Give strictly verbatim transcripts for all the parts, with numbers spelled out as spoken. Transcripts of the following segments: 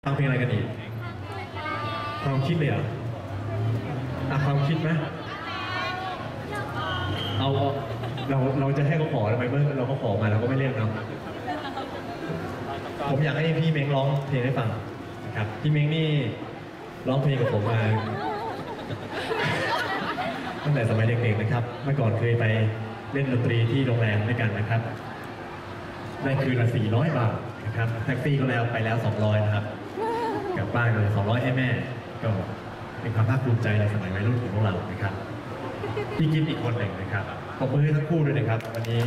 ฟังเพลงอะไรกันอีกความคิดเลยเหรออ่ะความคิดไหมเอาเราเราจะให้เขาขอทำไมเมื่อเราเขาขอมาเราก็ไม่เล่นเนาะผมอยากให้พี่เม้งร้องเพลงให้ฟังนะครับพี่เม้งนี่ร้องเพลงกับผมมาตั้งแต่สมัยเด็กๆนะครับเมื่อก่อนเคยไปเล่นดนตรีที่โรงแรมด้วยกันนะครับได้คืนละสี่ร้อยบาทนะครับแท็กซี่ก็แล้วไปแล้วสองร้อยนะครับกลับบ้านเลยสองร้อยให้แม่ก็เป็นความภาคภูมิใจในสมัยวัยรุ่นของพวกเรานะครับพี่กิ๊ฟอีกคนหนึ่งนะครับขอบคุณทั้งคู่ด้วยนะครับวันนี้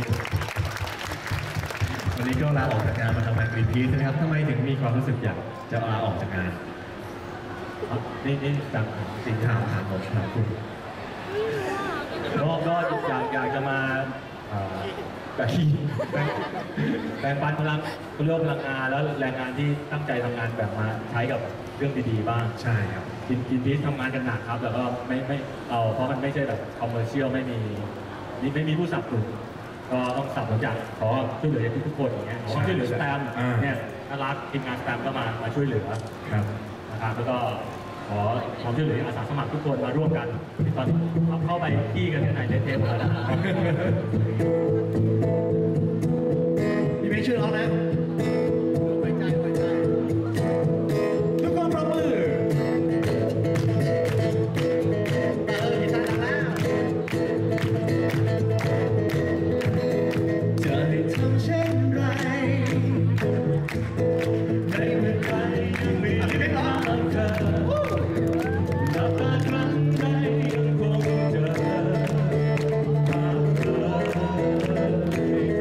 วันนี้ก็ลาออกจากงานมาทำงานกรีนพีซนะครับทำไมถึงมีความรู้สึกอยากจะลาออกจากงานนี่นี่จากสิ่งที่ถามถามผมถามคุณก็ก็อยากอยากจะมาแบบที่แบ่งปันพลังเรื่องพลังงานแล้วแรงงานที่ตั้งใจทำงานแบบมาใช้กับเรื่องดีๆบ้างใช่ครับกินกินพีซทำงานกันหนักครับแล้วก็ไม่ไม่เอาเพราะมันไม่ใช่แบบคอมเมอร์เชียลไม่มีนี่ไม่มีผู้สับสนุนก็ต้องสับสนุนจากขอช่วยเหลือทุกคนอย่างเงี้ยขอช่วยเหลือสแตมเนี่ยน่ารักทีมงานสแตมก็มามาช่วยเหลือครับนะครับแล้วก็ขอความช่วยเหลืออาสาสมัครทุกคนมาร่วมกันตอนนี้เข้าไปที่กันที่ไหนเทปแล้วนะพี่เมย์ช่วยร้องนะไว้ใจไว้ใจทุกคนปรบมือเออเห็นตาแล้วจะให้ทำเช่นไรในเมื่อใครยังมีรักเธอนับแต่ครั้งใดยังคงเจอภาพเธอ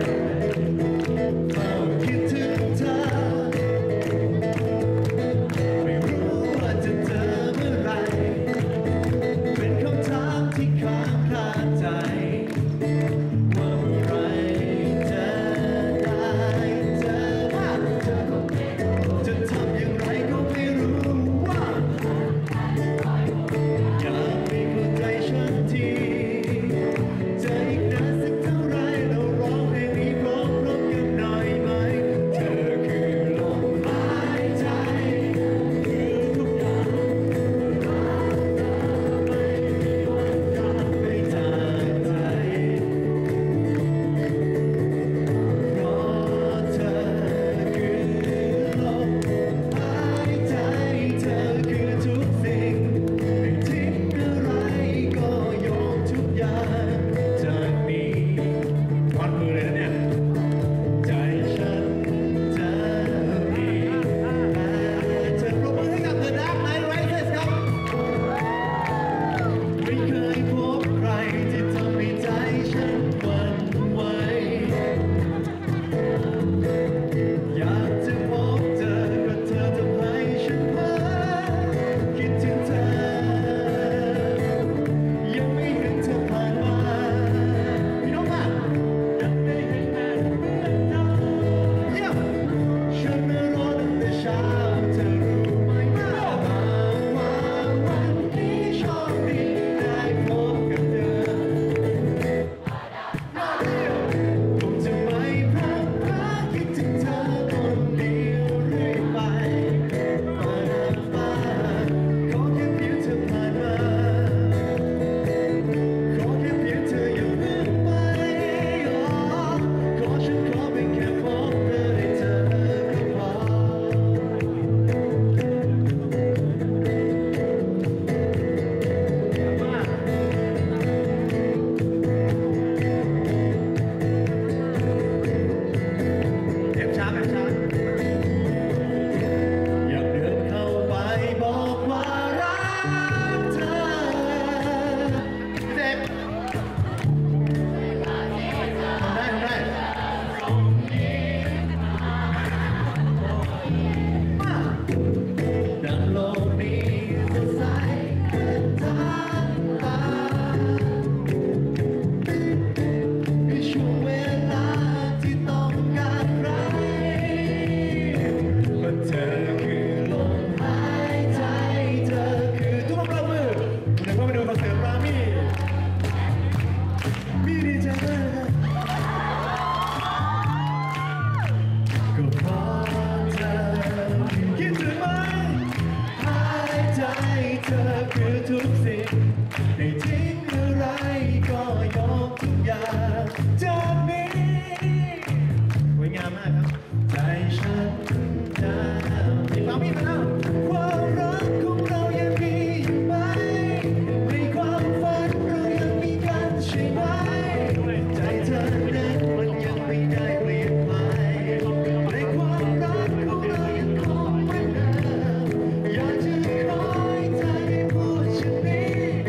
พี่มาแล้วความรักของเรายังมีอยู่ไหมในความฝันเรายังมีกันใช่ไหมใจเธอนั้นมันยังไม่ได้เปลี่ยนไปในความรักของเรายังคงเหมือนเดิมอยากจะขอให้เธอได้พูดเช่นนี้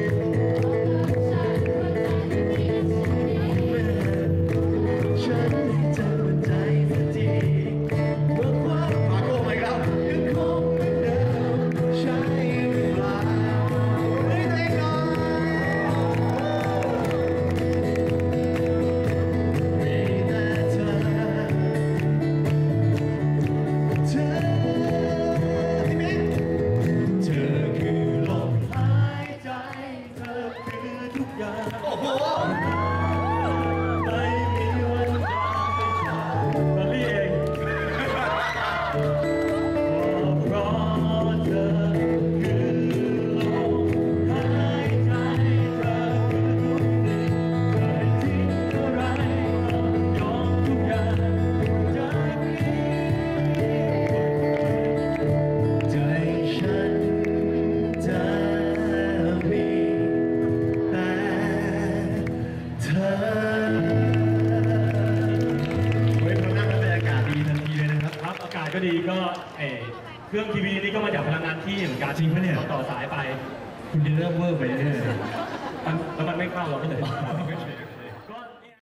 ฉันให้เธอมั่นใจสักทีว่าความรักของเรายังคงเหมือนเดิมใช่หรือเปล่าเฮ้ยตัวเองหน่อยมีแต่เธอ เธอพี่มิ้นเธอคือลมหายใจ เธอคือทุกอย่างโอ้โหไม่มีวันกลางไปจากตอนนี้เองเพราะเธอคือลมหายใจ เธอคือทุกสิ่งเคยทิ้งอะไรยอมทุกอย่างจากนี้ ใจฉันจะมีแต่เธอเฮ้ยพอนั่งแล้วบรรยากาศดีทันทีเลยนะครับครับอากาศก็ดีก็เออเครื่องทีวีนี่ก็มาจากพลังงานที่เหมือนกันจริงปะเนี่ยต่อสายไปคุณจะเริ่มเวอร์ไปเรื่อยมันแล้วมันไม่เข้าเราก็เลย